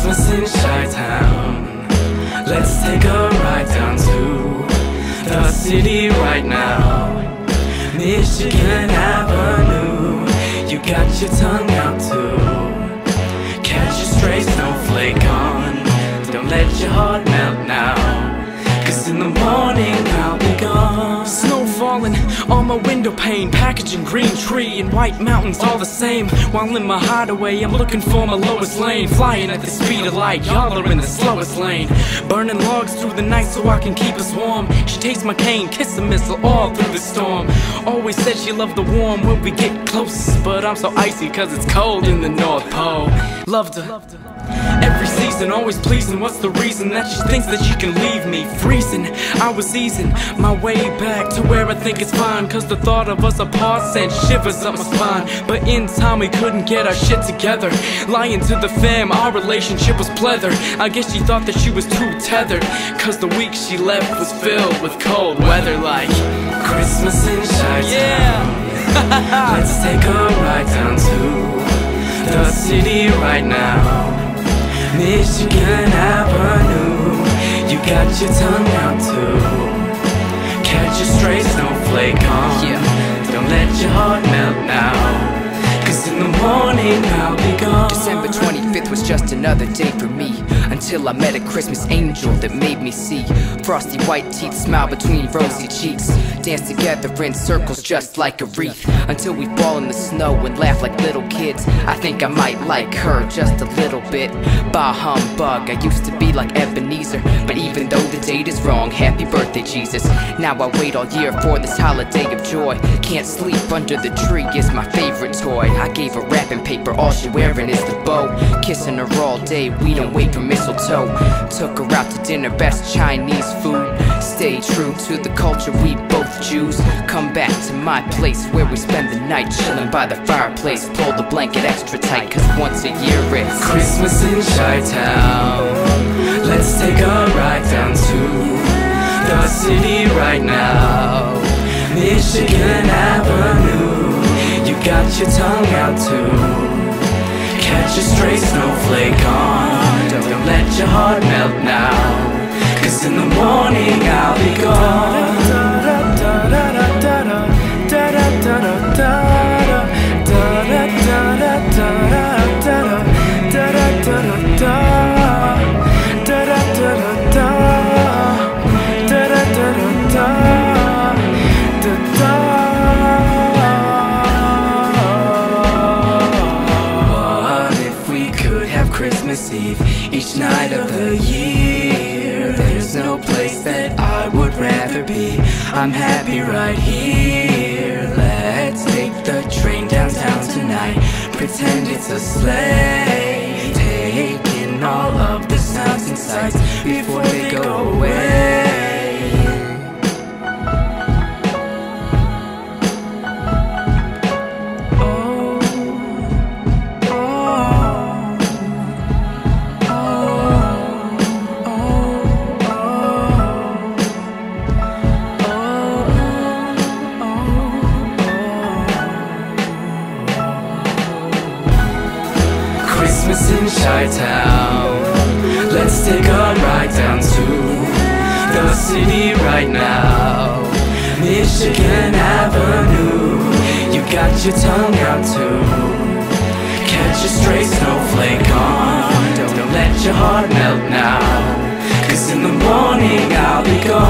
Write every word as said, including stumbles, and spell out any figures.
Christmas in Chi-Town. Let's take a ride down to the city right now. Michigan Avenue, you got your tongue out too. Catch a stray snowflake on, don't let your heart melt now, 'cause in the morning I'll be gone. Snow falling on my window pane, packaging green tree and white mountains all the same. While in my hideaway I'm looking for my lowest lane, flying at the speed of light, y'all are in the slowest lane. Burning logs through the night so I can keep us warm. She takes my cane, kiss a missile all through the storm. Always said she loved the warm when we get close, but I'm so icy 'cause it's cold in the North Pole. Loved her every season, always pleasing. What's the reason that she thinks that she can leave me freezing? I was easing my way back to where I think it's fine, 'cause the thought of us apart sent shivers up my spine. But in time we couldn't get our shit together. Lying to the fam, our relationship was pleather. I guess she thought that she was too tethered, 'cause the week she left was filled with cold weather like Christmas in Chi-Town. yeah. Let's take a ride down to the city right now. Michigan Avenue, you got your tongue out too. Catch a stray snowflake on, Yeah. don't let your heart melt now, 'cause in the morning I'll be gone. December twenty-fifth was just another day for me, until I met a Christmas angel that made me see frosty white teeth smile between rosy cheeks, dance together in circles just like a wreath, until we fall in the snow and laugh like little kids. I think I might like her just a little bit. Bah humbug, I used to be like Ebenezer, but even though the date is wrong, happy birthday Jesus. Now I wait all year for this holiday of joy. Can't sleep under the tree is my favorite toy. I gave her wrapping paper, all she wearing is the bow. Kissing her all day, we don't wait for mistletoe. Took her out to dinner, best Chinese food. Stay true to the culture we both choose. Come back to my place where we spend the night, chilling by the fireplace. Pull the blanket extra tight, 'cause once a year it's Christmas in Chi-Town. Let's take a ride down to the city right now. Michigan Avenue, you got your tongue out too. Catch a stray snowflake on, don't let your heart melt now, 'cause in the morning I'll be gone. What if we could have Christmas Eve each night of the year? There's no place that I would rather be. I'm happy right here. Let's take the train downtown tonight, pretend it's a sleigh, take in all of the sounds and sights before they go away. Christmas in Chi-Town. Let's take a ride down to the city right now. Michigan Avenue, you got your tongue out too. Catch a stray snowflake on, don't let your heart melt now, 'cause in the morning I'll be gone.